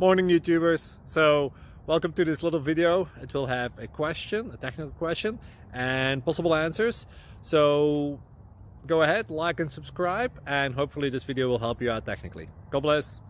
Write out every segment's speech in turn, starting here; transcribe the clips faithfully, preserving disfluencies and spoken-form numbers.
Morning YouTubers. So welcome to this little video. It will have a question, a technical question, and possible answers. So go ahead, like and subscribe, and hopefully this video will help you out technically. God bless.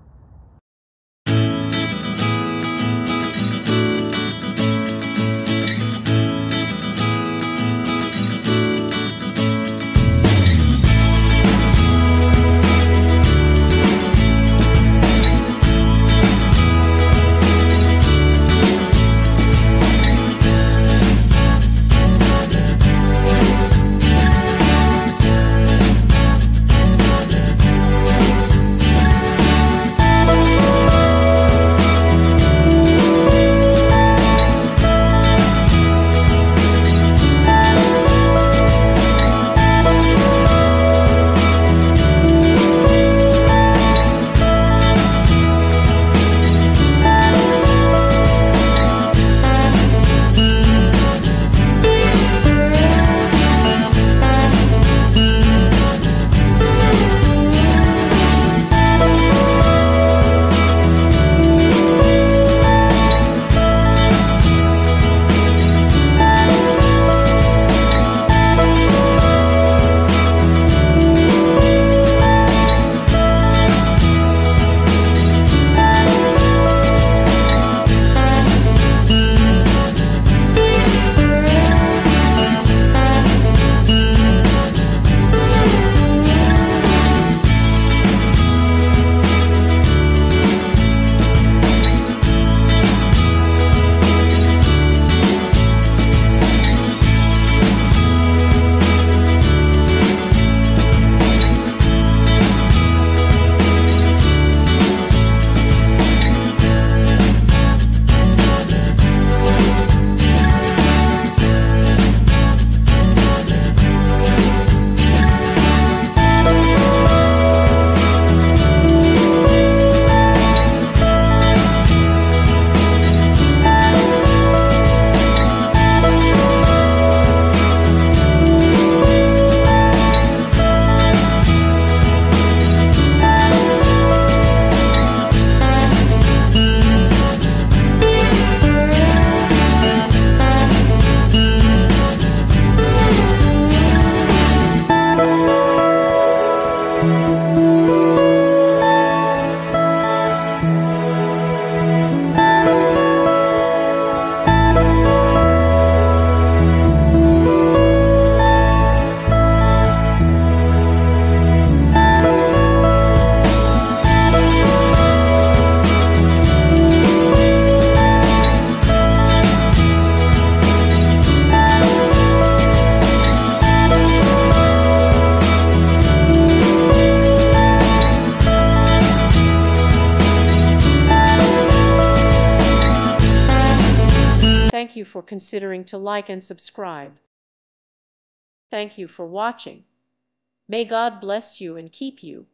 Thank you for considering to like and subscribe. Thank you for watching. May God bless you and keep you.